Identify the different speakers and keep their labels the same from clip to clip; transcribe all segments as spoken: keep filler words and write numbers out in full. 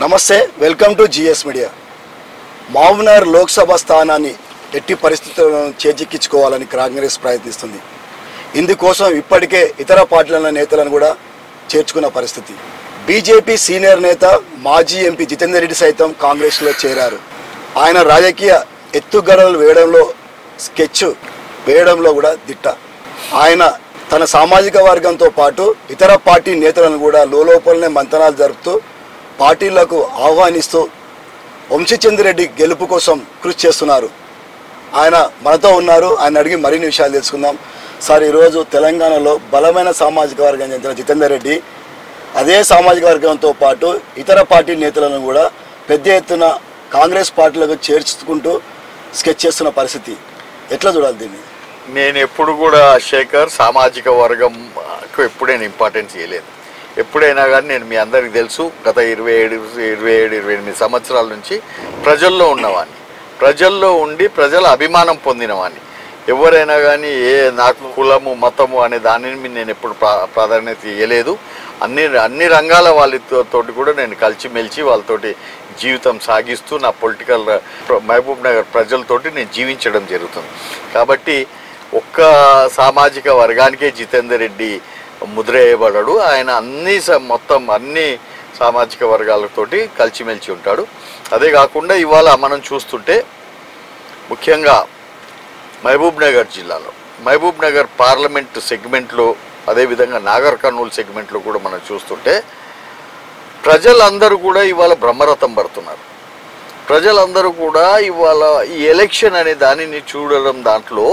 Speaker 1: నమస్తే, welcome to GS media. Mahabubnagar Lok Sabha స్థానాన్ని ఎట్టి పరిస్థితులను చేజిక్కించుకోవాలని కాంగ్రెస్ ప్రయత్నిస్తుంది. ఇందుకోసం ఇప్పటికే ఇతర పార్టీల నేతలను కూడా చేర్చుకున్న పరిస్థితి. బీజేపీ సీనియర్ నేత మాజీ ఎంపీ జితేందర్ రెడ్డి సైతం కాంగ్రెస్లో చేరారు. ఆయన రాజకీయ ఎత్తుగడలు వేయడంలో, స్కెచ్ వేయడంలో కూడా దిట్ట. ఆయన తన సామాజిక వర్గంతో పాటు ఇతర పార్టీ నేతలను కూడా లోలోపలనే మంతనాలు జరుపుతూ పార్టీలకు ఆహ్వానిస్తూ వంశీచంద్రెడ్డి గెలుపు కోసం కృషి చేస్తున్నారు. ఆయన మనతో ఉన్నారు. ఆయన అడిగి మరిన్ని విషయాలు తెలుసుకుందాం. సార్, ఈరోజు తెలంగాణలో బలమైన సామాజిక వర్గం చెందిన జితేందర్ రెడ్డి అదే సామాజిక వర్గంతో పాటు ఇతర పార్టీ నేతలను కూడా పెద్ద ఎత్తున కాంగ్రెస్ పార్టీలకు చేర్చుకుంటూ స్కెచ్ చేస్తున్న పరిస్థితి. ఎట్లా చూడాలి దీన్ని?
Speaker 2: నేను ఎప్పుడు కూడా శేఖర్ సామాజిక వర్గంకు ఎప్పుడైనా ఇంపార్టెన్స్ ఇవ్వలేదు. ఎప్పుడైనా కానీ నేను మీ అందరికీ తెలుసు, గత ఇరవై ఏడు ఇరవై ఏడు ఇరవై ఎనిమిది సంవత్సరాల నుంచి ప్రజల్లో ఉన్నవాడిని, ప్రజల్లో ఉండి ప్రజల అభిమానం పొందినవాడిని. ఎవరైనా కానీ ఏ నాకు కులము మతము అనే దానిని మీద నేను ఎప్పుడు ప్రా ప్రాధాన్యత ఇవ్వలేదు. అన్ని అన్ని రంగాల వాళ్ళతోటి కూడా నేను కలిసిమెలిసి వాళ్ళతోటి జీవితం సాగిస్తూ నా పొలిటికల్ మహబూబ్ నగర్ ప్రజలతోటి నేను జీవించడం జరుగుతుంది. కాబట్టి ఒక్క సామాజిక వర్గానికే జితేందర్ రెడ్డి ముద్ర వేయబడ్డాడు. ఆయన అన్ని మొత్తం అన్ని సామాజిక వర్గాలతోటి కలిసిమెలిసి ఉంటాడు. అదే కాకుండా ఇవాళ మనం చూస్తుంటే ముఖ్యంగా మహబూబ్ నగర్ జిల్లాలో మహబూబ్ నగర్ పార్లమెంట్ సెగ్మెంట్లో, అదేవిధంగా నాగర్ కర్నూలు సెగ్మెంట్లో కూడా మనం చూస్తుంటే ప్రజలందరూ కూడా ఇవాళ బ్రహ్మరథం పడుతున్నారు. ప్రజలందరూ కూడా ఇవాళ ఈ ఎలక్షన్ అనే దానిని చూడడం దాంట్లో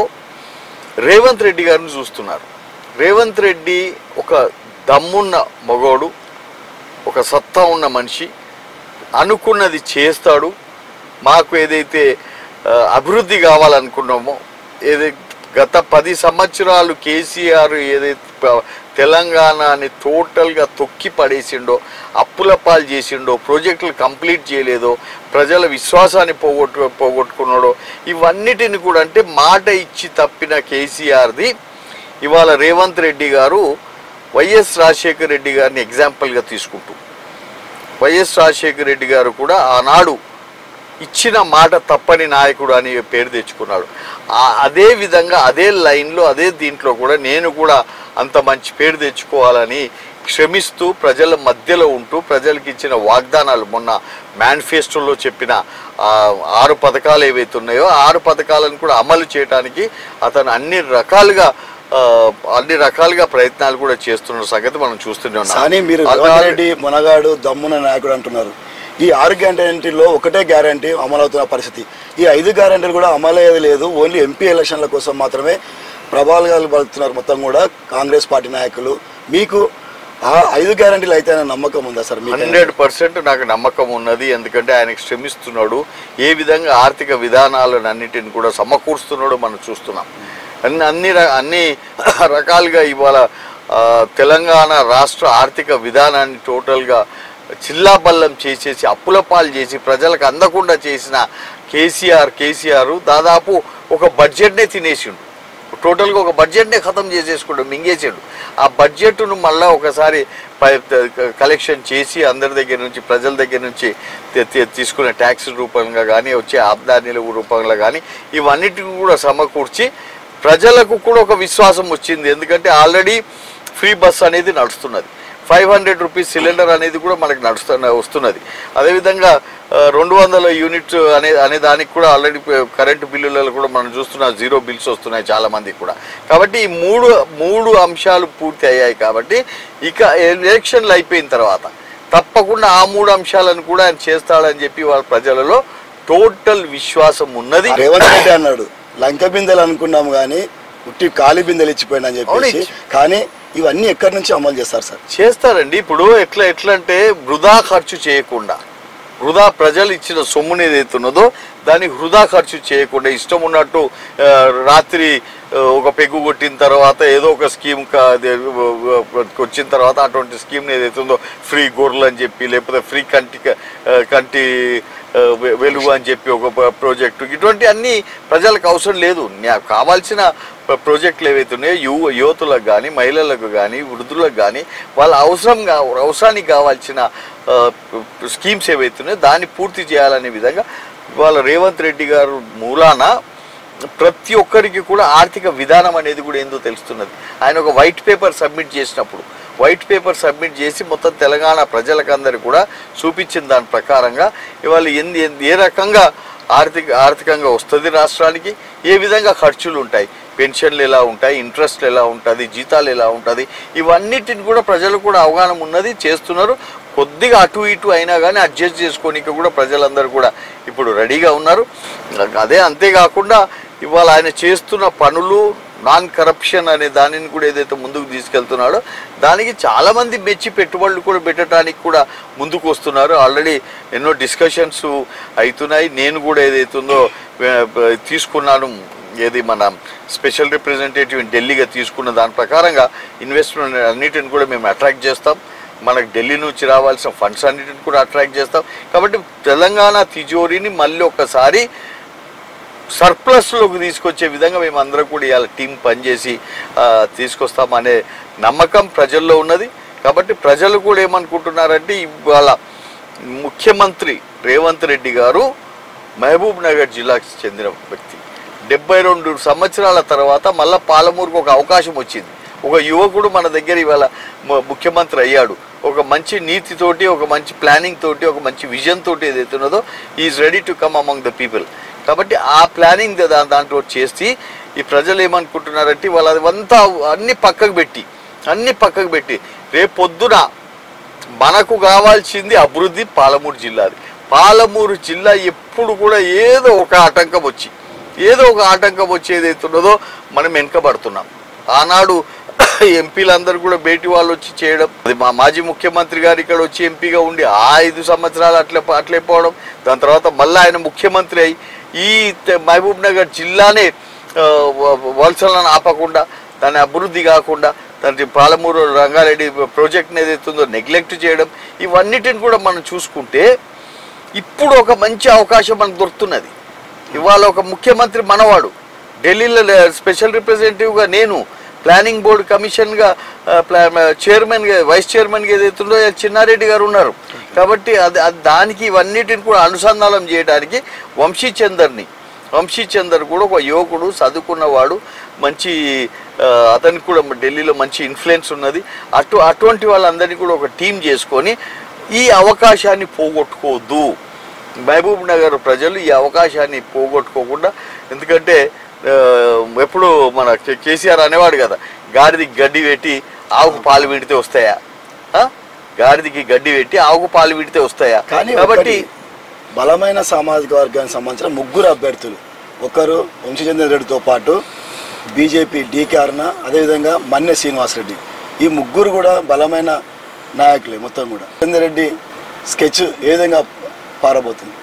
Speaker 2: రేవంత్ రెడ్డి గారిని చూస్తున్నారు. రేవంత్ రెడ్డి ఒక దమ్మున్న మగోడు, ఒక సత్తా ఉన్న మనిషి, అనుకున్నది చేస్తాడు. మాకు ఏదైతే అభివృద్ధి కావాలనుకున్నామో, ఏదైతే గత పది సంవత్సరాలు కేసీఆర్ ఏదైతే తెలంగాణని టోటల్గా తొక్కి పడేసిండో, అప్పుల పాలు చేసిండో, ప్రాజెక్టులు కంప్లీట్ చేయలేదో, ప్రజల విశ్వాసాన్ని పోగొట్టు పోగొట్టుకున్నాడో ఇవన్నిటిని కూడా అంటే మాట ఇచ్చి తప్పిన కేసీఆర్ది ఇవాళ రేవంత్ రెడ్డి గారు వైఎస్ రాజశేఖర రెడ్డి గారిని ఎగ్జాంపుల్గా తీసుకుంటూ, వైఎస్ రాజశేఖర రెడ్డి గారు కూడా ఆనాడు ఇచ్చిన మాట తప్పని నాయకుడు అని పేరు తెచ్చుకున్నాడు. అదే విధంగా అదే లైన్లో అదే దీంట్లో కూడా నేను కూడా అంత మంచి పేరు తెచ్చుకోవాలని శ్రమిస్తూ ప్రజల మధ్యలో ఉంటూ ప్రజలకు ఇచ్చిన వాగ్దానాలు, మొన్న మేనిఫెస్టోలో చెప్పిన ఆరు పథకాలు ఏవైతే ఉన్నాయో ఆరు పథకాలను కూడా అమలు చేయడానికి అతను అన్ని రకాలుగా అన్ని రకాలుగా ప్రయత్నాలు కూడా చేస్తున్న సంగతి మనం చూస్తూనే ఉన్నాం.
Speaker 1: కానీ మీరు రెడ్డి మునగాడు దమ్మున నాయకుడు అంటున్నారు. ఈ ఆరు గ్యారంటీలో ఒకటే గ్యారంటీ అమలవుతున్న పరిస్థితి. ఈ ఐదు గ్యారంటీలు కూడా అమలయ్యేది లేదు. ఓన్లీ ఎంపీ ఎలక్షన్ల కోసం మాత్రమే ప్రభావాలు పడుతున్నారు మొత్తం కూడా కాంగ్రెస్ పార్టీ నాయకులు. మీకు ఆ ఐదు గ్యారంటీలు అయితే నమ్మకం ఉందా సార్?
Speaker 2: హండ్రెడ్ పర్సెంట్ నాకు నమ్మకం ఉన్నది. ఎందుకంటే ఆయనకు శ్రమిస్తున్నాడు, ఏ విధంగా ఆర్థిక విధానాలను అన్నిటిని కూడా సమకూరుస్తున్నాడో మనం చూస్తున్నాం. అన్ని అన్ని అన్ని రకాలుగా ఇవాళ తెలంగాణ రాష్ట్ర ఆర్థిక విధానాన్ని టోటల్గా చిల్లాబల్లం చేసేసి అప్పుల పాలు చేసి ప్రజలకు అందకుండా చేసిన కేసీఆర్ కేసీఆర్ దాదాపు ఒక బడ్జెట్నే తినేసిండు. టోటల్గా ఒక బడ్జెట్నే ఖతం చేసేసుకుంటూ మింగేసాడు. ఆ బడ్జెట్ను మళ్ళీ ఒకసారి కలెక్షన్ చేసి అందరి దగ్గర నుంచి ప్రజల దగ్గర నుంచి తీసుకునే ట్యాక్స్ రూపంగా కానీ వచ్చే ఆదాయాల రూపంలో కానీ ఇవన్నిటిని కూడా సమకూర్చి ప్రజలకు కూడా ఒక విశ్వాసం వచ్చింది. ఎందుకంటే ఆల్రెడీ ఫ్రీ బస్ అనేది నడుస్తున్నది, ఫైవ్ హండ్రెడ్ రూపీస్ సిలిండర్ అనేది కూడా మనకు నడుస్తున్న వస్తున్నది. అదేవిధంగా రెండు వందల యూనిట్ అనే అనే దానికి కూడా ఆల్రెడీ కరెంటు బిల్లులలో కూడా మనం చూస్తున్నాం జీరో బిల్స్ వస్తున్నాయి చాలామందికి కూడా. కాబట్టి ఈ మూడు మూడు అంశాలు పూర్తి అయ్యాయి. కాబట్టి ఇక ఎలక్షన్లు అయిపోయిన తర్వాత తప్పకుండా ఆ మూడు అంశాలను కూడా ఆయన చేస్తాడని చెప్పి వాళ్ళ ప్రజలలో టోటల్ విశ్వాసం ఉన్నది.
Speaker 1: రేవంత్ రెడ్డి అన్నాడు, లంక బిందెలు అనుకున్నాము కానీ ఉట్టి ఖాళీ బిందెలు ఇచ్చిపోయినా చెప్పి. కానీ ఇవన్నీ ఎక్కడి నుంచి అమలు చేస్తారు సార్?
Speaker 2: చేస్తారండి. ఇప్పుడు ఎట్లా ఎట్లా అంటే వృధా ఖర్చు చేయకుండా, వృధా ప్రజలు ఇచ్చిన సొమ్ముని ఏదైతున్నదో దాన్ని వృధా ఖర్చు చేయకుండా ఇష్టం ఉన్నట్టు రాత్రి ఒక పెగ్గు కొట్టిన తర్వాత ఏదో ఒక స్కీమ్ వచ్చిన తర్వాత అటువంటి స్కీమ్ని ఏదైతుందో ఫ్రీ గొర్రెలు అని చెప్పి, లేకపోతే ఫ్రీ కంటి కంటి వెలుగు అని చెప్పి ఒక ప్రాజెక్టు, ఇటువంటి అన్ని ప్రజలకు అవసరం లేదు. కావాల్సిన ప్రాజెక్టులు ఏవైతే ఉన్నాయో యువ యువతులకు కానీ మహిళలకు కానీ వృద్ధులకు కానీ వాళ్ళ అవసరంగా అవసరానికి కావాల్సిన స్కీమ్స్ ఏవైతే ఉన్నాయో దాన్ని పూర్తి చేయాలనే విధంగా వాళ్ళ రేవంత్ రెడ్డి గారు మూలాన ప్రతి ఒక్కరికి కూడా ఆర్థిక విధానం అనేది కూడా ఏందో తెలుస్తున్నది. ఆయన ఒక వైట్ పేపర్ సబ్మిట్ చేసినప్పుడు వైట్ పేపర్ సబ్మిట్ చేసి మొత్తం తెలంగాణ ప్రజలకందరికీ కూడా చూపించిన దాని ప్రకారంగా ఇవాళ ఎందు ఏ రకంగా ఆర్థిక ఆర్థికంగా వస్తుంది రాష్ట్రానికి, ఏ విధంగా ఖర్చులు ఉంటాయి, పెన్షన్లు ఎలా ఉంటాయి, ఇంట్రెస్ట్లు ఎలా ఉంటుంది, జీతాలు ఎలా ఉంటుంది, ఇవన్నిటిని కూడా ప్రజలకు కూడా అవగాహన ఉన్నది, చేస్తున్నారు. కొద్దిగా అటు ఇటు అయినా కానీ అడ్జస్ట్ చేసుకోనికి కూడా ప్రజలందరూ కూడా ఇప్పుడు రెడీగా ఉన్నారు. అదే అంతేకాకుండా ఇవాళ ఆయన చేస్తున్న పనులు నాన్ కరప్షన్ అనే దానిని కూడా ఏదైతే ముందుకు తీసుకెళ్తున్నాడో దానికి చాలామంది మెచ్చి పెట్టుబడులు కూడా పెట్టడానికి కూడా ముందుకు వస్తున్నారు. ఆల్రెడీ ఎన్నో డిస్కషన్స్ అవుతున్నాయి. నేను కూడా ఏదైతుందో తీసుకున్నాను, ఏది మన స్పెషల్ రిప్రజెంటేటివ్ ఢిల్లీగా తీసుకున్న దాని ప్రకారంగా ఇన్వెస్ట్మెంట్ అన్నిటిని కూడా మేము అట్రాక్ట్ చేస్తాం. మనకు ఢిల్లీ నుంచి రావాల్సిన ఫండ్స్ అన్నిటిని కూడా అట్రాక్ట్ చేస్తాం. కాబట్టి తెలంగాణ తిజోరీని మళ్ళీ ఒకసారి సర్ప్లస్లోకి తీసుకొచ్చే విధంగా మేము అందరం కూడా ఇవాళ టీం పనిచేసి తీసుకొస్తామనే నమ్మకం ప్రజల్లో ఉన్నది. కాబట్టి ప్రజలు కూడా ఏమనుకుంటున్నారంటే ఇవాళ ముఖ్యమంత్రి రేవంత్ రెడ్డి గారు మహబూబ్ నగర్ జిల్లాకు చెందిన వ్యక్తి. డెబ్బై రెండు సంవత్సరాల తర్వాత మళ్ళీ పాలమూరుకు ఒక అవకాశం వచ్చింది. ఒక యువకుడు మన దగ్గర ఇవాళ ముఖ్యమంత్రి అయ్యాడు. ఒక మంచి నీతితోటి, ఒక మంచి ప్లానింగ్ తోటి, ఒక మంచి విజన్ తోటి ఏదైతే ఉన్నదో is ready to come among the people. కాబట్టి ఆ ప్లానింగ్ దా దాంట్లో చేసి ఈ ప్రజలు ఏమనుకుంటున్నారంటే వాళ్ళు అదంతా అన్ని పక్కకు పెట్టి అన్ని పక్కకు పెట్టి రేపు పొద్దున మనకు కావాల్సింది అభివృద్ధి పాలమూరు జిల్లాది. పాలమూరు జిల్లా ఎప్పుడు కూడా ఏదో ఒక ఆటంకం వచ్చి ఏదో ఒక ఆటంకం వచ్చి ఏదైతే ఉన్నదో మనం వెనుకబడుతున్నాం. ఆనాడు ఎంపీలందరూ కూడా బయటి వాళ్ళు వచ్చి చేయడం, అది మా మాజీ ముఖ్యమంత్రి గారు ఇక్కడ వచ్చి ఎంపీగా ఉండి ఆ ఐదు సంవత్సరాలు అట్లే అట్లే పోవడం, దాని తర్వాత మళ్ళీ ఆయన ముఖ్యమంత్రి అయి ఈ మహబూబ్ నగర్ జిల్లానే వలసలను ఆపకుండా, దాని అభివృద్ధి కాకుండా, దాని పాలమూరు రంగారెడ్డి ప్రాజెక్ట్ని ఏదైతుందో నెగ్లెక్ట్ చేయడం, ఇవన్నిటిని కూడా మనం చూసుకుంటే ఇప్పుడు ఒక మంచి అవకాశం మనకు దొరుకుతున్నది. ఇవాళ ఒక ముఖ్యమంత్రి మనవాడు, ఢిల్లీలో స్పెషల్ రిప్రజెంటేటివ్గా నేను, ప్లానింగ్ బోర్డు కమిషన్గా చైర్మన్గా వైస్ చైర్మన్గా ఏదైతుందో చిన్నారెడ్డి గారు ఉన్నారు. కాబట్టి అది దానికి ఇవన్నిటిని కూడా అనుసంధానం చేయడానికి వంశీచందర్ని వంశీచందర్ కూడా ఒక యువకుడు, చదువుకున్నవాడు, మంచి అతనికి కూడా ఢిల్లీలో మంచి ఇన్ఫ్లుయెన్స్ ఉన్నది. అటు అటువంటి వాళ్ళందరినీ కూడా ఒక టీం చేసుకొని ఈ అవకాశాన్ని పోగొట్టుకోవద్దు. మహబూబ్ నగర్ ప్రజలు ఈ అవకాశాన్ని పోగొట్టుకోకుండా, ఎందుకంటే ఎప్పుడు మన కేసీఆర్ అనేవాడు కదా, గాడిదికి గడ్డి పెట్టి ఆవుకు పాలు విడితే వస్తాయా, గాడిదికి గడ్డి పెట్టి ఆవుకు పాలు విడితే వస్తాయా. కాబట్టి
Speaker 1: బలమైన సామాజిక వర్గానికి సంబంధించిన ముగ్గురు అభ్యర్థులు, ఒకరు వంశీచందర్ రెడ్డితో పాటు బీజేపీ డీకే అరుణ, అదేవిధంగా మన్నె శ్రీనివాసరెడ్డి, ఈ ముగ్గురు కూడా బలమైన నాయకులే. మొత్తం కూడా చందర్ రెడ్డి స్కెచ్ ఏ విధంగా పారబోతుంది?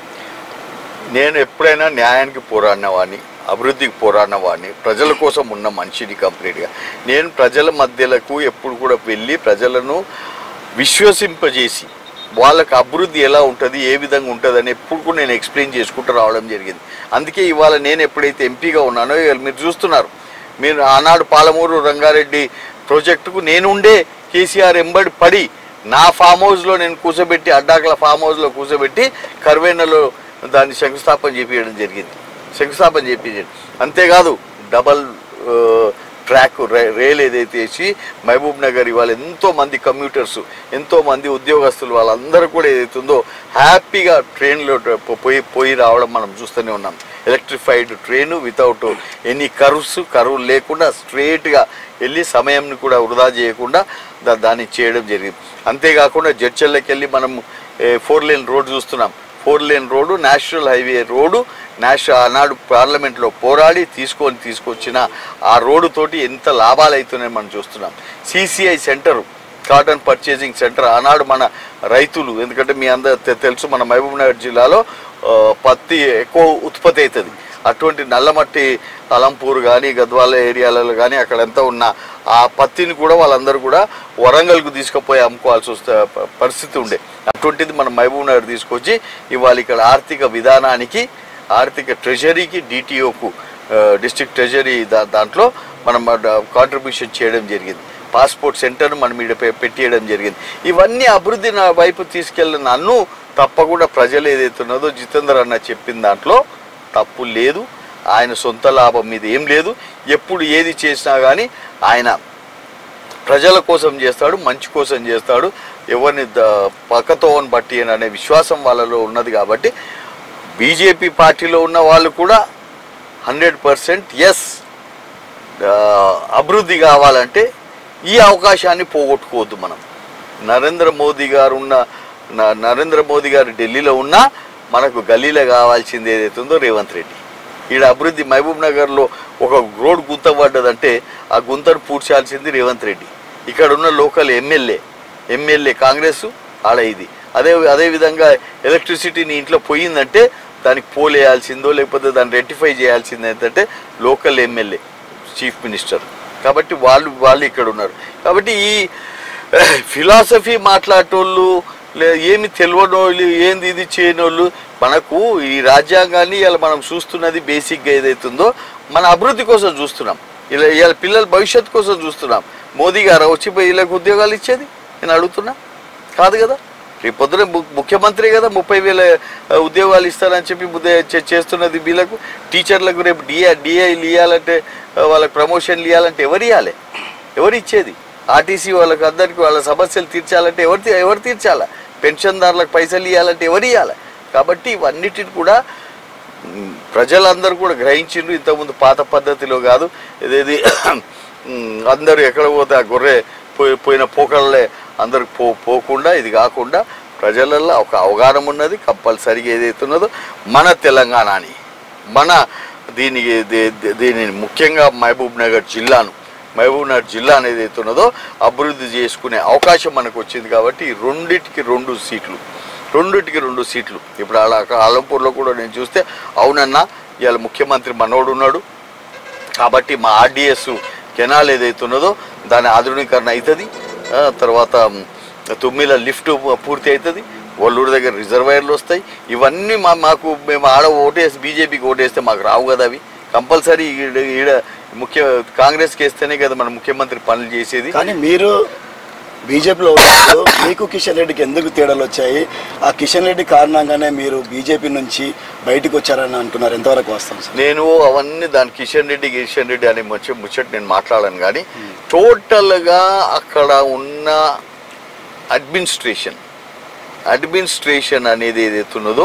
Speaker 2: నేను ఎప్పుడైనా న్యాయానికి పోరాడిన వాడిని, అభివృద్ధికి పోరాడిన వాడిని, ప్రజల కోసం ఉన్న మనిషిని కంప్లీట్గా. నేను ప్రజల మధ్యలకు ఎప్పుడు కూడా వెళ్ళి ప్రజలను విశ్వసింపజేసి వాళ్ళకి అభివృద్ధి ఎలా ఉంటుంది, ఏ విధంగా ఉంటుంది అని ఎప్పుడు కూడా నేను ఎక్స్ప్లెయిన్ చేసుకుంటూ రావడం జరిగింది. అందుకే ఇవాళ నేను ఎప్పుడైతే ఎంపీగా ఉన్నానో ఇవాళ మీరు చూస్తున్నారు, మీరు ఆనాడు పాలమూరు రంగారెడ్డి ప్రాజెక్టుకు నేనుండే కేసీఆర్ ఎంబడి పడి నా ఫామ్ హౌస్లో నేను కూర్చోబెట్టి, అడ్డాకల ఫామ్ హౌస్లో కూర్చోబెట్టి కర్వేనలో దాన్ని శంకుస్థాపన చేపించడం జరిగింది శంకుస్థాపన చేపించండి అంతేకాదు డబల్ ట్రాక్ రైల్ ఏదైతే వేసి మహబూబ్ నగర్ ఇవాళ ఎంతోమంది కమ్యూటర్స్, ఎంతోమంది ఉద్యోగస్తులు వాళ్ళందరూ కూడా ఏదైతుందో హ్యాపీగా ట్రైన్లో పోయి పోయి రావడం మనం చూస్తూనే ఉన్నాం. Electrified train without any curves, కర్వ్లు లేకుండా స్ట్రేట్గా వెళ్ళి సమయంని కూడా వృధా చేయకుండా దా దాన్ని చేయడం జరిగింది. అంతేకాకుండా జడ్చర్లకి వెళ్ళి మనం ఫోర్ లేన్ రోడ్ చూస్తున్నాం. Four lane road national highway road national ఆనాడు పార్లమెంట్లో పోరాడి తీసుకొని తీసుకొచ్చిన ఆ రోడ్డుతోటి ఎంత లాభాలు అవుతున్నాయని మనం చూస్తున్నాం. CCI centre, cotton purchasing centre, ఆనాడు మన రైతులు, ఎందుకంటే మీ అందరూ తెలుసు మన మహబూబ్ నగర్ జిల్లాలో పత్తి ఎక్కువ ఉత్పత్తి అవుతుంది. అటువంటి నల్లమట్టి అలంపూర్ కానీ గద్వాల ఏరియాలలో కానీ అక్కడంతా ఉన్న ఆ పత్తిని కూడా వాళ్ళందరూ కూడా వరంగల్కు తీసుకుపోయి అమ్ముకోవాల్సి వస్తే పరిస్థితి ఉండే. అటువంటిది మన మహబూబ్ నగర్ తీసుకొచ్చి ఇవాళ ఇక్కడ ఆర్థిక విధానానికి, ఆర్థిక ట్రెజరీకి, డిటిఓకు డిస్ట్రిక్ట్ ట్రెజరీ దా దాంట్లో మనం కాంట్రిబ్యూషన్ చేయడం జరిగింది. పాస్పోర్ట్ సెంటర్ను మనం ఇక్కడ పెట్టేయడం జరిగింది. ఇవన్నీ అభివృద్ధి నా వైపు తీసుకెళ్ళిన నన్ను తప్పకుండా ప్రజలు ఏదైతే ఉన్నదో జితేందర్ అన్న చెప్పిన దాంట్లో తప్పు లేదు. ఆయన సొంత లాభం మీద ఏం లేదు. ఎప్పుడు ఏది చేసినా కానీ ఆయన ప్రజల కోసం చేస్తాడు, మంచి కోసం చేస్తాడు. ఎవరిని పక్కతో బట్టి అనే విశ్వాసం వాళ్ళలో ఉన్నది. కాబట్టి బీజేపీ పార్టీలో ఉన్న వాళ్ళు కూడా హండ్రెడ్ పర్సెంట్ ఎస్ అభివృద్ధి కావాలంటే ఈ అవకాశాన్ని పోగొట్టుకోవద్దు. మనం నరేంద్ర మోదీ గారు ఉన్న నరేంద్ర మోదీ గారు ఢిల్లీలో ఉన్నా మనకు గల్లీలో కావాల్సింది ఏదైతే ఉందో రేవంత్ రెడ్డి. ఈడ అభివృద్ధి మహబూబ్ నగర్లో ఒక రోడ్ గుంత పడ్డదంటే ఆ గుంతను పూడ్చాల్సింది రేవంత్ రెడ్డి. ఇక్కడ ఉన్న లోకల్ ఎమ్మెల్యే ఎమ్మెల్యే కాంగ్రెస్ ఆడ ఇది. అదే అదేవిధంగా ఎలక్ట్రిసిటీని ఇంట్లో పోయిందంటే దానికి పోల్ వేయాల్సిందో లేకపోతే దాన్ని రెక్టిఫై చేయాల్సింది ఏంటంటే లోకల్ ఎమ్మెల్యే చీఫ్ మినిస్టర్. కాబట్టి వాళ్ళు వాళ్ళు ఇక్కడ ఉన్నారు. కాబట్టి ఈ ఫిలాసఫీ మాట్లాడేటోళ్ళు లే ఏమి తెలియనోళ్ళు ఏంది ఇది చేయనోళ్ళు మనకు ఈ రాజ్యాంగాన్ని ఇలా మనం చూస్తున్నది బేసిక్గా ఏదైతుందో మన అభివృద్ధి కోసం చూస్తున్నాం. ఇలా ఇలా పిల్లల భవిష్యత్తు కోసం చూస్తున్నాం. మోదీ గారు వచ్చి వీళ్ళకి ఉద్యోగాలు ఇచ్చేది నేను అడుగుతున్నా కాదు కదా. రేపు పొద్దున ముఖ్యమంత్రి కదా ముప్పై వేల ఉద్యోగాలు ఇస్తారని చెప్పి చేస్తున్నది. వీళ్ళకు టీచర్లకు రేపు డిఏ డిఐలు ఇవ్వాలంటే వాళ్ళకి ప్రమోషన్లు ఇవ్వాలంటే ఎవరు ఇవ్వాలి? ఎవరు ఇచ్చేది? ఆర్టీసీ వాళ్ళకి అందరికీ వాళ్ళ సమస్యలు తీర్చాలంటే ఎవరు ఎవరు తీర్చాలా? పెన్షన్దారులకు పైసలు ఇవ్వాలంటే ఎవరు ఇవ్వాలి? కాబట్టి ఇవన్నిటిని కూడా ప్రజలందరూ కూడా గ్రహించిండ్రు. ఇంతకుముందు పాత పద్ధతిలో కాదు ఇదేది అందరూ ఎక్కడ పోతే ఆ గొర్రె పోయి పోయిన పోకళ్ళే అందరికి పో పోకుండా ఇది కాకుండా ప్రజలలో ఒక అవగాహన ఉన్నది. కంపల్సరీగా ఏదైతే ఉన్నదో మన తెలంగాణని మన దీనికి దీనిని ముఖ్యంగా మహబూబ్ నగర్ జిల్లాను మహబూబ్ నగర్ జిల్లా అనేది ఏదైతే ఉన్నదో అభివృద్ధి చేసుకునే అవకాశం మనకు వచ్చింది. కాబట్టి రెండింటికి రెండు సీట్లు రెండింటికి రెండు సీట్లు ఇప్పుడు అలా ఆలంపూర్లో కూడా నేను చూస్తే అవునన్నా ఇవాళ ముఖ్యమంత్రి మనోడు ఉన్నాడు కాబట్టి మా ఆర్డీఎస్ కెనాల్ ఏదైతే ఉన్నదో దాని ఆధునీకరణ అవుతుంది. తర్వాత తుమ్మిల లిఫ్ట్ పూర్తి అవుతుంది. ఒల్లూరు దగ్గర రిజర్వాయర్లు వస్తాయి. ఇవన్నీ మా మాకు మేము ఆడ ఓటేసి బీజేపీకి ఓటేస్తే మాకు రావు కదా. అవి కంపల్సరీ ఈడ ముఖ్య కాంగ్రెస్కి వేస్తేనే కదా మన ముఖ్యమంత్రి పనులు చేసేది.
Speaker 1: కానీ మీరు బీజేపీలో ఉన్నప్పుడు మీకు కిషన్ రెడ్డికి ఎందుకు తేడాలు వచ్చాయి? ఆ కిషన్ రెడ్డి కారణంగానే మీరు బీజేపీ నుంచి బయటకు వచ్చారని అంటున్నారు. ఎంతవరకు వస్తాం సార్?
Speaker 2: నేను అవన్నీ దాని కిషన్ రెడ్డి కిషన్ రెడ్డి అనే ముచ్చ ముచ్చట నేను మాట్లాడాను. కానీ టోటల్గా అక్కడ ఉన్న అడ్మినిస్ట్రేషన్ అడ్మినిస్ట్రేషన్ అనేది ఏదైతే ఉన్నదో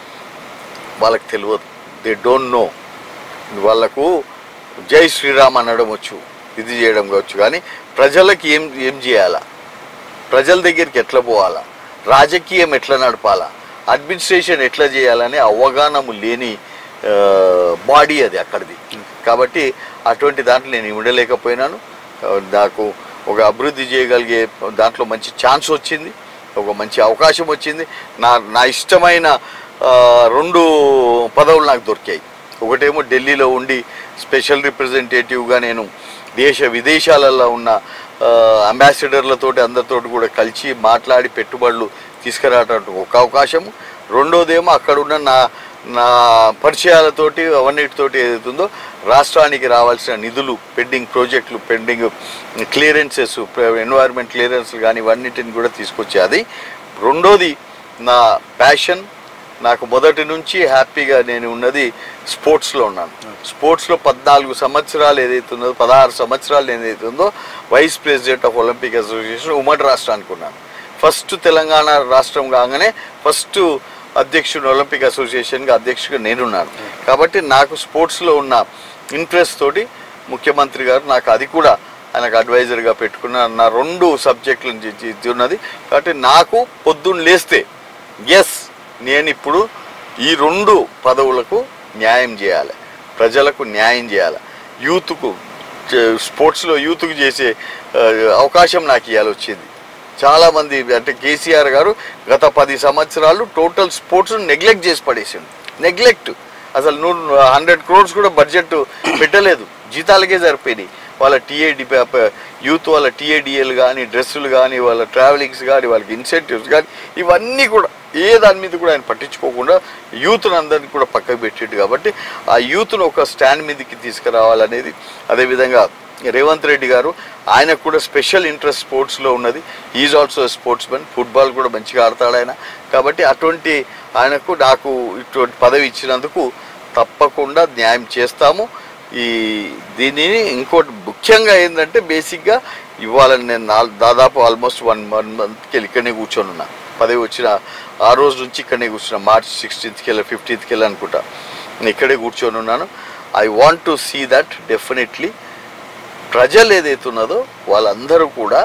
Speaker 2: వాళ్ళకి తెలియదు. They don't know. వాళ్ళకు జై శ్రీరామ్ అనడం వచ్చు, ఇది చేయడం కావచ్చు. కానీ ప్రజలకి ఏం ఏం చేయాలా, ప్రజల దగ్గరికి ఎట్లా పోవాలా, రాజకీయం ఎట్లా నడపాలా, అడ్మినిస్ట్రేషన్ ఎట్లా చేయాలనే అవగాహన లేని బాడీ అది అక్కడిది. కాబట్టి అటువంటి దాంట్లో నేను ఇవ్వలేకపోయినాను. నాకు ఒక అభివృద్ధి చేయగలిగే దాంట్లో మంచి ఛాన్స్ వచ్చింది, ఒక మంచి అవకాశం వచ్చింది. నా నా ఇష్టమైన రెండు పదవులు నాకు దొరికాయి. ఒకటేమో ఢిల్లీలో ఉండి స్పెషల్ రిప్రజెంటేటివ్గా నేను దేశ విదేశాలలో ఉన్న అంబాసిడర్లతోటి అందరితోటి కూడా కలిసి మాట్లాడి పెట్టుబడులు తీసుకురావడానికి ఒక అవకాశము. రెండోదేమో అక్కడున్న నా నా పరిచయాలతోటి అవన్నిటితోటి ఏదైతుందో రాష్ట్రానికి రావాల్సిన నిధులు, పెండింగ్ ప్రాజెక్టులు, పెండింగ్ క్లియరెన్సెస్, ఎన్వైర్న్మెంట్ క్లియరెన్స్లు కానీ ఇవన్నిటిని కూడా తీసుకొచ్చేది. రెండోది నా ప్యాషన్. నాకు మొదటి నుంచి హ్యాపీగా నేను ఉన్నది స్పోర్ట్స్లో ఉన్నాను. స్పోర్ట్స్లో పద్నాలుగు సంవత్సరాలు ఏదైతే ఉందో పదహారు సంవత్సరాలు ఏదైతే ఉందో vice president of Olympic association ఉమ్మడి రాష్ట్రానికి ఉన్నాను. ఫస్ట్ తెలంగాణ రాష్ట్రం కాగానే ఫస్ట్ అధ్యక్షుడు ఒలింపిక్ అసోసియేషన్గా అధ్యక్షుడిగా నేనున్నాను. కాబట్టి నాకు స్పోర్ట్స్లో ఉన్న ఇంట్రెస్ట్ తోటి ముఖ్యమంత్రి గారు నాకు అది కూడా ఆయనకు అడ్వైజర్గా పెట్టుకున్న నా రెండు సబ్జెక్టుల నుంచి ఉన్నది. కాబట్టి నాకు పొద్దున్న లేస్తే ఎస్ నేను ఇప్పుడు ఈ రెండు పదవులకు న్యాయం చేయాలి, ప్రజలకు న్యాయం చేయాలి, యూత్కు స్పోర్ట్స్లో యూత్కు చేసే అవకాశం నాకు ఇవ్వాలి వచ్చింది. చాలామంది అంటే కేసీఆర్ గారు గత పది సంవత్సరాలు టోటల్ స్పోర్ట్స్ నెగ్లెక్ట్ చేసి పడేసిండు. నెగ్లెక్ట్ అసలు నూరు హండ్రెడ్ క్రోర్స్ కూడా బడ్జెట్ పెట్టలేదు, జీతాలకే సరిపోయినాయి. వాళ్ళ టీఏడి యూత్ వాళ్ళ టీఏడిఎల్ కానీ డ్రెస్సులు కానీ వాళ్ళ ట్రావెలింగ్స్ కానీ వాళ్ళకి ఇన్సెంటివ్స్ కానీ ఇవన్నీ కూడా ఏ దాని మీద కూడా ఆయన పట్టించుకోకుండా యూత్ను అందరినీ కూడా పక్కకు పెట్టిండు. కాబట్టి ఆ యూత్ను ఒక స్టాండ్ మీదకి తీసుకురావాలనేది. అదేవిధంగా రేవంత్ రెడ్డి గారు ఆయనకు కూడా స్పెషల్ ఇంట్రెస్ట్ స్పోర్ట్స్లో ఉన్నది. Is also sportsmen, football కూడా మంచిగా ఆడతాడు ఆయన. కాబట్టి అటువంటి ఆయనకు నాకు ఇటువంటి పదవి ఇచ్చినందుకు తప్పకుండా న్యాయం చేస్తాము. ఈ దీనిని ఇంకోటి ముఖ్యంగా ఏంటంటే బేసిక్గా ఇవాళ నేను దాదాపు ఆల్మోస్ట్ వన్ వన్ మంత్కి వెళ్ళి ఇక్కడనే కూర్చొని ఉన్నా. పదవి వచ్చిన ఆ రోజు నుంచి ఇక్కడనే కూర్చున్నా. మార్చ్ సిక్స్టీన్త్కి వెళ్ళి ఫిఫ్టీన్త్కి వెళ్ళి అనుకుంటా నేను ఇక్కడే కూర్చొని ఉన్నాను. I want to see that definitely ప్రజలు ఏదైతే ఉన్నదో వాళ్ళందరూ కూడా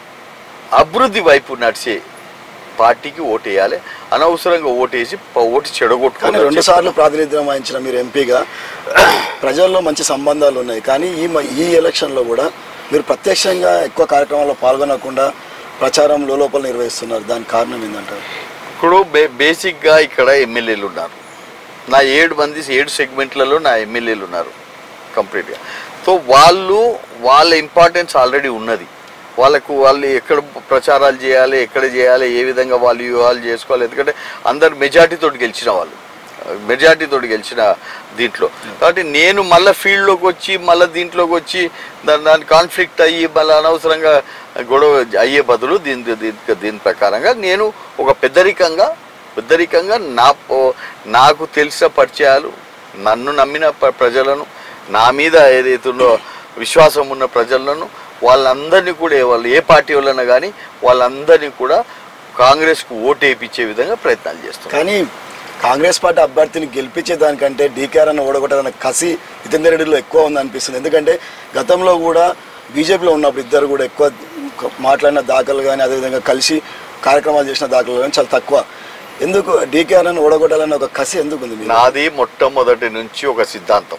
Speaker 2: అభివృద్ధి వైపు నడిచే పార్టీకి ఓటేయాలి. అనవసరంగా ఓటేసి ఓటు చెడగొట్టుకుని
Speaker 1: రెండు సార్లు ప్రాతినిధ్యం వహించిన మీరు ఎంపీగా ప్రజల్లో మంచి సంబంధాలు ఉన్నాయి. కానీ ఈ ఈ ఎలక్షన్లో కూడా మీరు ప్రత్యక్షంగా ఎక్కువ కార్యక్రమాల్లో పాల్గొనకుండా ప్రచారం లోపల నిర్వహిస్తున్నారు. దానికి కారణం ఏంటంటారు?
Speaker 2: ఇప్పుడు బే బేసిక్గా ఇక్కడ ఎమ్మెల్యేలు ఉన్నారు. నా ఏడు మంది ఏడు సెగ్మెంట్లలో నా ఎమ్మెల్యేలు ఉన్నారు కంప్లీట్గా. సో వాళ్ళు వాళ్ళ ఇంపార్టెన్స్ ఆల్రెడీ ఉన్నది. వాళ్ళకు వాళ్ళు ఎక్కడ ప్రచారాలు చేయాలి, ఎక్కడ చేయాలి, ఏ విధంగా వాళ్ళు వ్యూహాలు చేసుకోవాలి. ఎందుకంటే అందరు మెజార్టీతో గెలిచిన వాళ్ళు, మెజార్టీతో గెలిచిన దీంట్లో. కాబట్టి నేను మళ్ళీ ఫీల్డ్లోకి వచ్చి మళ్ళీ దీంట్లోకి వచ్చి దాని దాని కాన్ఫ్లిక్ట్ అయ్యి మళ్ళీ అనవసరంగా గొడవ అయ్యే బదులు దీని దీని దీని ప్రకారంగా నేను ఒక పెద్దరికంగా పెద్దరికంగా నా నాకు తెలిసిన పరిచయాలు, నన్ను నమ్మిన ప్రజలను, నా మీద ఏదైతుందో విశ్వాసం ఉన్న ప్రజలను వాళ్ళందరినీ కూడా వాళ్ళు ఏ పార్టీ వాళ్ళైనా కానీ వాళ్ళందరినీ కూడా కాంగ్రెస్కు ఓటు వేయించే విధంగా ప్రయత్నాలు చేస్తాం.
Speaker 1: కానీ కాంగ్రెస్ పార్టీ అభ్యర్థిని గెలిపించే దానికంటే డీకేఆర్ అన్న ఓడగొట్టాలన్న కసి జితేందర్ రెడ్డిలో ఎక్కువ ఉంది అనిపిస్తుంది. ఎందుకంటే గతంలో కూడా బీజేపీలో ఉన్నప్పుడు ఇద్దరు కూడా ఎక్కువ మాట్లాడిన దాఖలు కానీ అదేవిధంగా కలిసి కార్యక్రమాలు చేసిన దాఖలు కానీ చాలా తక్కువ. ఎందుకు డీకేఆర్ అన్న ఓడగొట్టాలన్న ఒక కసి ఎందుకు ఉంది?
Speaker 2: నాది మొట్టమొదటి నుంచి ఒక సిద్ధాంతం,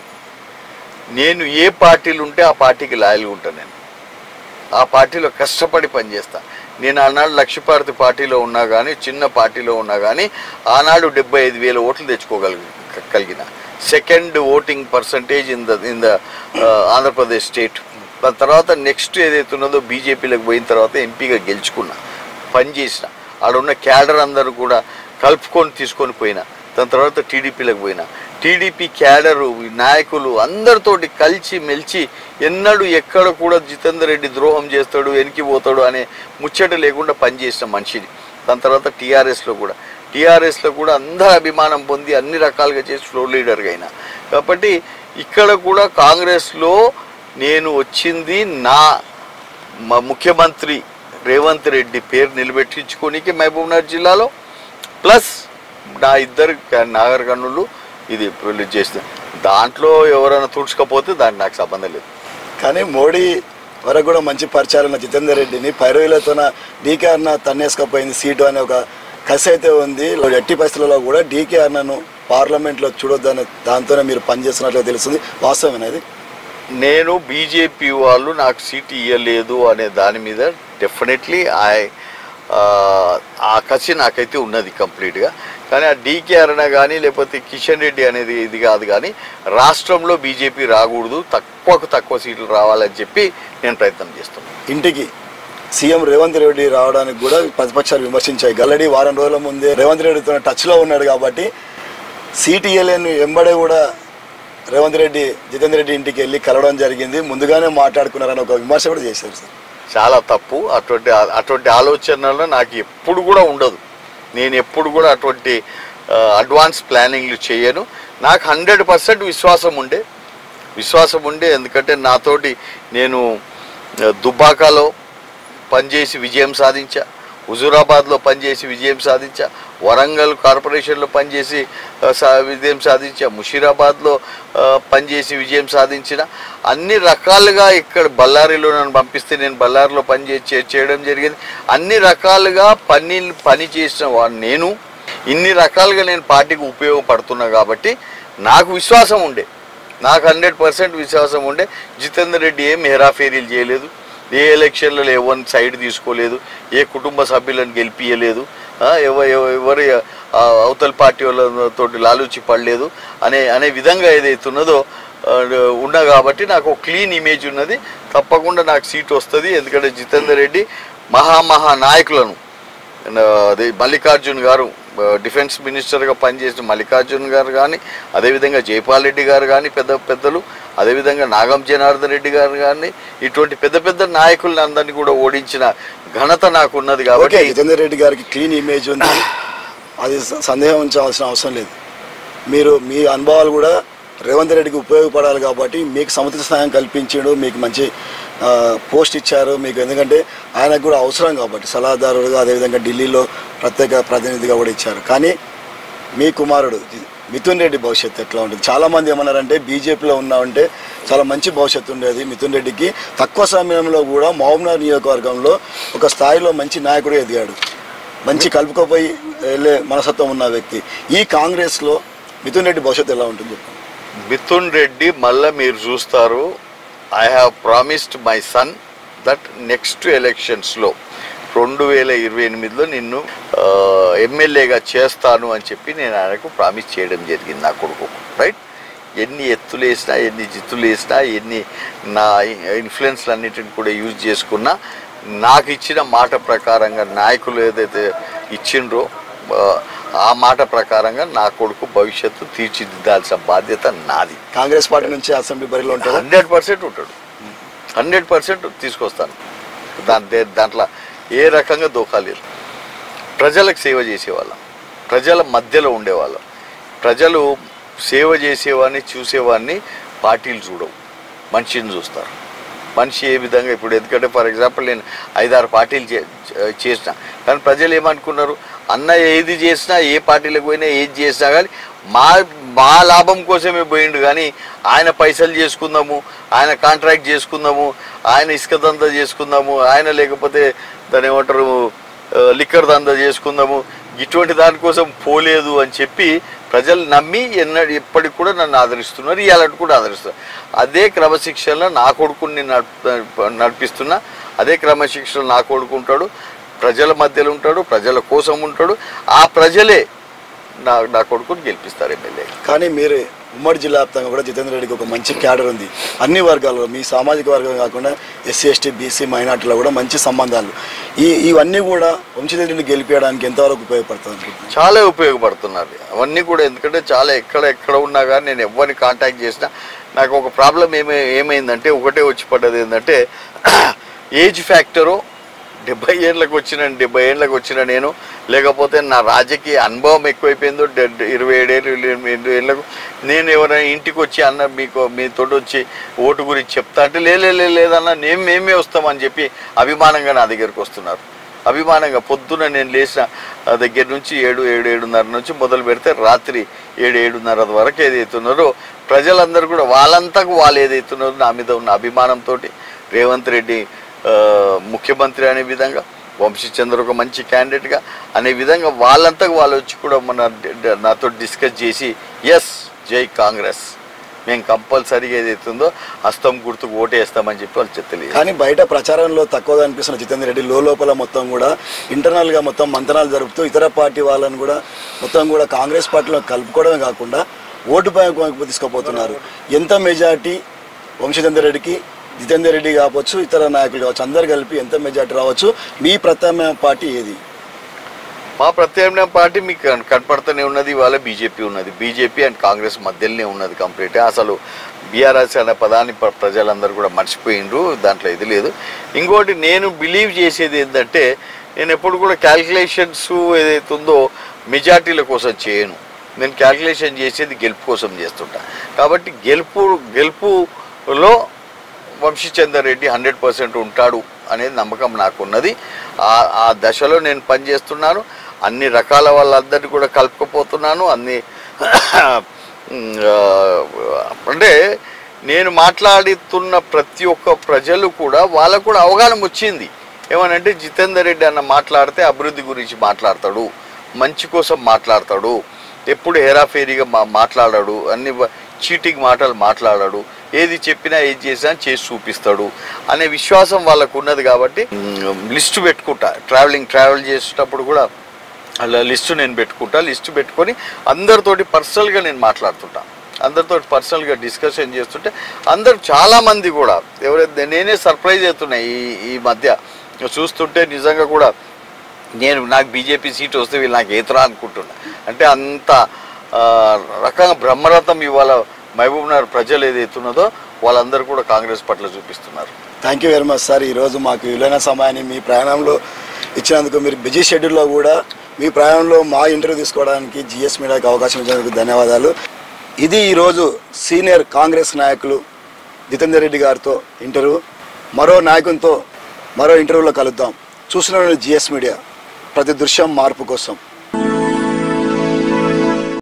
Speaker 2: నేను ఏ పార్టీలు ఉంటే ఆ పార్టీకి లాయల్గా ఉంటాను. నేను ఆ పార్టీలో కష్టపడి పనిచేస్తా. నేను ఆనాడు లక్ష్యపార్తి పార్టీలో ఉన్నా కానీ చిన్న పార్టీలో ఉన్నా కానీ ఆనాడు డెబ్బై ఐదు వేల ఓట్లు తెచ్చుకోగలిగి కలిగిన second voting percentage in the in the Andhra Pradesh state. దాని తర్వాత నెక్స్ట్ ఏదైతే ఉన్నదో బీజేపీలకు పోయిన తర్వాత ఎంపీగా గెలుచుకున్నా, పనిచేసిన, ఆడున్న క్యాడర్ అందరూ కూడా కలుపుకొని తీసుకొని పోయినా. దాని తర్వాత టీడీపీలకు పోయినా, టీడీపీ క్యాడరు నాయకులు అందరితోటి కలిసి మెలిచి ఎన్నడూ ఎక్కడ కూడా జితేందర్ రెడ్డి ద్రోహం చేస్తాడు, వెనక్కి పోతాడు అనే ముచ్చట లేకుండా పనిచేసిన మనిషిని. దాని తర్వాత టీఆర్ఎస్లో కూడా టీఆర్ఎస్లో కూడా అందరు అభిమానం పొంది అన్ని రకాలుగా చేసి ఫ్లోర్ లీడర్గా అయినా. కాబట్టి ఇక్కడ కూడా కాంగ్రెస్లో నేను వచ్చింది నా ముఖ్యమంత్రి రేవంత్ రెడ్డి పేరు నిలబెట్టించుకోనికి మహబూబ్నగర్ జిల్లాలో, ప్లస్ నా ఇద్దరు నాగర్ కర్నూలు ఇది రిలీజ్ చేసిన దాంట్లో ఎవరైనా తుడుచుకపోతే దానికి నాకు సంబంధం లేదు.
Speaker 1: కానీ మోడీ వరకు కూడా మంచి పరిచయాలు ఉన్న జితేందర్ రెడ్డిని పైరవీలతోన డీకే అన్న తన్నేసుకపోయింది సీటు అనే ఒక కసి అయితే ఉంది. ఎట్టి పరిస్థితులలో కూడా డీకే అన్నను పార్లమెంట్లో చూడొద్దనే దాంతోనే మీరు పనిచేస్తున్నట్లు తెలుస్తుంది. వాస్తవం అనేది
Speaker 2: నేను బీజేపీ వాళ్ళు నాకు సీట్ ఇవ్వలేదు అనే దాని మీద డెఫినెట్లీ ఐ ఆ కసి నాకైతే ఉన్నది కంప్లీట్గా. కానీ ఆ డీకే అన్న కానీ లేకపోతే కిషన్ రెడ్డి అనేది ఇది కాదు. కానీ రాష్ట్రంలో బీజేపీ రాకూడదు, తక్కువకు తక్కువ సీట్లు రావాలని చెప్పి నేను ప్రయత్నం చేస్తున్నాను.
Speaker 1: ఇంటికి సీఎం రేవంత్ రెడ్డి రావడానికి కూడా ప్రతిపక్షాలు విమర్శించాయి. గల్లడి వారం రోజుల ముందే రేవంత్ రెడ్డితో టచ్లో ఉన్నాడు కాబట్టి సీటు ఇవ్వలేని వెంబడే కూడా రేవంత్ రెడ్డి జితేందర్ రెడ్డి ఇంటికి వెళ్ళి కలవడం జరిగింది. ముందుగానే మాట్లాడుకున్నారని ఒక విమర్శ కూడా చేశారు సార్.
Speaker 2: చాలా తప్పు. అటువంటి అటువంటి ఆలోచనలు నాకు ఎప్పుడు కూడా ఉండదు. నేను ఎప్పుడు కూడా అటువంటి అడ్వాన్స్ ప్లానింగ్లు చేయను. నాకు హండ్రెడ్ పర్సెంట్ విశ్వాసం ఉండే విశ్వాసం ఉండే ఎందుకంటే నాతోటి నేను దుబ్బాకాలో పనిచేసి విజయం సాధించా, హుజూరాబాద్లో పనిచేసి విజయం సాధించా, వరంగల్ కార్పొరేషన్లో పనిచేసి విజయం సాధించా, ముషీరాబాద్లో పనిచేసి విజయం సాధించిన. అన్ని రకాలుగా ఇక్కడ బళ్ళారిలో నన్ను పంపిస్తే నేను బళ్ళారిలో పని చేయడం జరిగింది. అన్ని రకాలుగా పని పని చేసిన వాడు నేను. ఇన్ని రకాలుగా నేను పార్టీకి ఉపయోగపడుతున్నా కాబట్టి నాకు విశ్వాసం ఉండే నాకు హండ్రెడ్ పర్సెంట్ విశ్వాసం ఉండే జితేందర్ రెడ్డి ఏం హెరాఫేరీలు చేయలేదు, ఏ ఎలక్షన్లలో ఎవరిని సైడ్ తీసుకోలేదు, ఏ కుటుంబ సభ్యులను గెలిపియలేదు, ఎవరు ఎవరి అవతల పార్టీ వాళ్ళతో లాలూచి పడలేదు అనే అనే విధంగా ఏదైతే ఉన్నదో ఉన్నా కాబట్టి నాకు ఒక క్లీన్ ఇమేజ్ ఉన్నది. తప్పకుండా నాకు సీట్ వస్తుంది. ఎందుకంటే జితేందర్ రెడ్డి మహామహా నాయకులను అదే మల్లికార్జున్ గారు డిఫెన్స్ మినిస్టర్గా పనిచేసిన మల్లికార్జున్ గారు కానీ, అదేవిధంగా జైపాల్ రెడ్డి గారు కానీ పెద్ద పెద్దలు, అదేవిధంగా నాగం జనార్దన్ రెడ్డి గారు కానీ, ఇటువంటి పెద్ద పెద్ద నాయకులను అందరినీ కూడా ఓడించిన ఘనత నాకు ఉన్నది. కాబట్టి
Speaker 1: జితేందర్ రెడ్డి గారికి క్లీన్ ఇమేజ్ ఉంది, అది సందేహం ఉంచాల్సిన అవసరం లేదు. మీరు మీ అనుభవాలు కూడా రేవంత్ రెడ్డికి ఉపయోగపడాలి కాబట్టి మీకు సముచిత స్థానం కల్పించాడు, మీకు మంచి పోస్ట్ ఇచ్చారు మీకు. ఎందుకంటే ఆయనకు కూడా అవసరం కాబట్టి సలహాదారుడుగా, అదేవిధంగా ఢిల్లీలో ప్రత్యేక ప్రతినిధిగా కూడా ఇచ్చారు. కానీ మీ కుమారుడు మిథున్ రెడ్డి భవిష్యత్తు ఎట్లా ఉంటుంది? చాలామంది ఏమన్నారంటే బీజేపీలో ఉన్నామంటే చాలా మంచి భవిష్యత్తు ఉండేది మిథున్ రెడ్డికి. తక్కువ సమయంలో కూడా మహబూబ్నగర్ నియోజకవర్గంలో ఒక స్థాయిలో మంచి నాయకుడు ఎదిగాడు, మంచి కలుపుకోపోయి వెళ్ళే మనస్తత్వం ఉన్న వ్యక్తి. ఈ కాంగ్రెస్లో మిథున్ రెడ్డి భవిష్యత్తు ఎలా ఉంటుంది చెప్పండి.
Speaker 2: మిథున్ రెడ్డి మళ్ళీ మీరు చూస్తారు, I have promised my son that next ఎలక్షన్స్లో రెండు వేల ఇరవై ఎనిమిదిలో నిన్ను ఎమ్మెల్యేగా చేస్తాను అని చెప్పి నేను ఆయనకు ప్రామిస్ చేయడం జరిగింది నా కొడుకు. రైట్, ఎన్ని ఎత్తులు వేసినా, ఎన్ని జిత్తులు వేసినా, ఎన్ని నా ఇన్ఫ్లుయెన్స్లు అన్నిటిని కూడా యూజ్ చేసుకున్నా, నాకు ఇచ్చిన మాట ప్రకారంగా నాయకులు ఏదైతే ఇచ్చిండ్రో ఆ మాట ప్రకారంగా నా కొడుకు భవిష్యత్తు తీర్చిదిద్దాల్సిన బాధ్యత నాది.
Speaker 1: కాంగ్రెస్ పార్టీ నుంచి అసెంబ్లీ బరిలో ఉంటాడు,
Speaker 2: హండ్రెడ్ పర్సెంట్ ఉంటాడు, హండ్రెడ్ పర్సెంట్ తీసుకొస్తాను. దాని దాంట్లో ఏ రకంగా దోఖాలేదు. ప్రజలకు సేవ చేసేవాళ్ళం, ప్రజల మధ్యలో ఉండేవాళ్ళం. ప్రజలు సేవ చేసేవాడిని చూసేవాడిని పార్టీలు చూడవు, మనిషిని చూస్తారు. మనిషి ఏ విధంగా ఇప్పుడు, ఎందుకంటే ఫర్ ఎగ్జాంపుల్ నేను ఐదారు పార్టీలు చేసిన, కానీ ప్రజలు ఏమనుకున్నారు, అన్న ఏది చేసినా, ఏ పార్టీలకు పోయినా, ఏది చేసినా కానీ మా మా లాభం కోసమే పోయిండు, కానీ ఆయన పైసలు చేసుకుందాము, ఆయన కాంట్రాక్ట్ చేసుకుందాము, ఆయన ఇసుక దందా చేసుకుందాము, ఆయన లేకపోతే దాని ఏమంటారు లిక్కర్ దందా చేసుకుందాము, ఇటువంటి దానికోసం పోలేదు అని చెప్పి ప్రజలు నమ్మి ఎన్నడూ ఎప్పటికి కూడా నన్ను ఆదరిస్తున్నారు, ఇవాళ కూడా ఆదరిస్తున్నారు. అదే క్రమశిక్షణలో నా కొడుకుని నడిపిస్తున్నా, అదే క్రమశిక్షణ నా కొడుకుంటాడు, ప్రజల మధ్యలో ఉంటాడు, ప్రజల కోసం ఉంటాడు. ఆ ప్రజలే నా నా కొడుకుని గెలిపిస్తారు ఎమ్మెల్యే.
Speaker 1: కానీ మీరు ఉమ్మడి జిల్లా వ్యాప్తంగా కూడా జితేందర్ రెడ్డికి ఒక మంచి క్యాడర్ ఉంది. అన్ని వర్గాల్లో, మీ సామాజిక వర్గం కాకుండా ఎస్సీ ఎస్టీ బీసీ మైనార్టీలో కూడా మంచి సంబంధాలు, ఈ ఇవన్నీ కూడా వంశీధర్ రెడ్డిని గెలిపించడానికి ఎంతవరకు ఉపయోగపడుతుంది?
Speaker 2: చాలా ఉపయోగపడుతున్నారు అవన్నీ కూడా. ఎందుకంటే చాలా ఎక్కడ ఎక్కడ ఉన్నా కానీ నేను ఎవరిని కాంటాక్ట్ చేసినా నాకు ఒక ప్రాబ్లం ఏమై ఏమైందంటే ఒకటే వచ్చి పడ్డది ఏంటంటే ఏజ్ ఫ్యాక్టరు. డెబ్బై ఏళ్ళకి వచ్చిన డెబ్బై ఏళ్ళకి వచ్చిన నేను, లేకపోతే నా రాజకీయ అనుభవం ఎక్కువైపోయిందో ఇరవై ఏడేళ్ళు ఎనిమిది ఏళ్ళకు నేను ఎవరైనా ఇంటికి వచ్చి అన్న మీకు మీతో వచ్చి ఓటు గురించి చెప్తా అంటే లేలే లేదన్నా నేను మేమే వస్తామని చెప్పి అభిమానంగా నా దగ్గరికి వస్తున్నారు. అభిమానంగా పొద్దున నేను లేచిన దగ్గర నుంచి ఏడు ఏడు ఏడున్నర నుంచి మొదలు పెడితే రాత్రి ఏడు ఏడున్నర వరకు ఏదైతున్నారో ప్రజలందరూ కూడా వాళ్ళంతకు వాళ్ళు ఏదైతున్నారో నా మీద ఉన్న అభిమానంతో రేవంత్ రెడ్డి ముఖ్యమంత్రి అనే విధంగా, వంశీచంద్ర ఒక మంచి క్యాండిడేట్గా అనే విధంగా వాళ్ళంతా వాళ్ళు వచ్చి కూడా మన నాతో డిస్కస్ చేసి ఎస్ జై కాంగ్రెస్, మేము కంపల్సరీగా ఏదైతుందో హస్తం గుర్తుకు ఓటేస్తామని చెప్పి వాళ్ళు చెప్పలేదు.
Speaker 1: కానీ బయట ప్రచారంలో తక్కువగా అనిపిస్తున్న జితేందర్ రెడ్డి లోపల మొత్తం కూడా ఇంటర్నల్గా మొత్తం మంతనాలు జరుపుతూ ఇతర పార్టీ వాళ్ళని కూడా మొత్తం కూడా కాంగ్రెస్ పార్టీలో కలుపుకోవడమే కాకుండా ఓటు బ్యాంకు వైపు తీసుకుపోతున్నారు. ఎంత మెజార్టీ వంశీధర్ రెడ్డికి, జితేందర్ రెడ్డి కావచ్చు, ఇతర నాయకులు కావచ్చు, అందరు కలిపి ఎంత మెజార్టీ రావచ్చు? మీ ప్రత్యామ్నాయ పార్టీ ఏది?
Speaker 2: మా ప్రత్యామ్నాయ పార్టీ మీకు కనపడుతూనే ఉన్నది, ఇవాళ బీజేపీ ఉన్నది. బీజేపీ అండ్ కాంగ్రెస్ మధ్యలోనే ఉన్నది కంప్లీట్గా. అసలు బీఆర్ఎస్ అనే పదాన్ని ప్రజలందరూ కూడా మర్చిపోయిండ్రు, దాంట్లో ఇది లేదు. ఇంకోటి నేను బిలీవ్ చేసేది ఏంటంటే, నేను ఎప్పుడు కూడా క్యాల్కులేషన్స్ ఏదైతే ఉందో మెజార్టీల కోసం చేయను. నేను క్యాల్కులేషన్ చేసేది గెలుపు కోసం చేస్తుంటా. కాబట్టి గెలుపు గెలుపులో వంశీచందర్ రెడ్డి హండ్రెడ్ పర్సెంట్ ఉంటాడు అనేది నమ్మకం నాకున్నది. ఆ దశలో నేను పనిచేస్తున్నాను. అన్ని రకాల వాళ్ళందరినీ కూడా కలుపుకపోతున్నాను. అన్ని అంటే నేను మాట్లాడుతున్న ప్రతి ఒక్క ప్రజలు కూడా వాళ్ళకు కూడా అవగాహన వచ్చింది. ఏమనంటే జితేందర్ రెడ్డి అన్న మాట్లాడితే అభివృద్ధి గురించి మాట్లాడతాడు, మంచి కోసం మాట్లాడతాడు, ఎప్పుడు హెరాఫేరీగా మా మాట్లాడాడు, అన్ని చీటింగ్ మాటలు మాట్లాడాడు, ఏది చెప్పినా ఏది చేసినా చేసి చూపిస్తాడు అనే విశ్వాసం వాళ్ళకు ఉన్నది. కాబట్టి లిస్టు పెట్టుకుంటా, ట్రావెలింగ్ ట్రావెల్ చేసేటప్పుడు కూడా అలా లిస్టు నేను పెట్టుకుంటా. లిస్టు పెట్టుకొని అందరితోటి పర్సనల్గా నేను మాట్లాడుతుంటా, అందరితో పర్సనల్గా డిస్కషన్ చేస్తుంటే అందరు చాలామంది కూడా ఎవరైతే నేనే సర్ప్రైజ్ అవుతున్నాయి ఈ ఈ మధ్య చూస్తుంటే. నిజంగా కూడా నేను నాకు బీజేపీ సీట్ వస్తే వీళ్ళు నాకు ఏతరా అనుకుంటున్నా. అంటే అంత రకంగా బ్రహ్మరథం ఇవాళ మహబూబ్నగర్ ప్రజలు ఏదైతున్నదో వాళ్ళందరూ కూడా కాంగ్రెస్ పట్ల చూపిస్తున్నారు.
Speaker 1: Thank you very much sir. ఈరోజు మాకు విలువైన సమయాన్ని మీ ప్రయాణంలో ఇచ్చినందుకు, మీరు బిజీ షెడ్యూల్లో కూడా మీ ప్రయాణంలో మా ఇంటర్వ్యూ తీసుకోవడానికి జిఎస్ మీడియాకి అవకాశం ఇచ్చినందుకు ధన్యవాదాలు. ఇది ఈరోజు సీనియర్ కాంగ్రెస్ నాయకులు జితేందర్ రెడ్డి గారితో ఇంటర్వ్యూ. మరో నాయకునితో మరో ఇంటర్వ్యూలో కలుద్దాం. చూసిన జిఎస్ మీడియా, ప్రతి దృశ్యం మార్పు కోసం.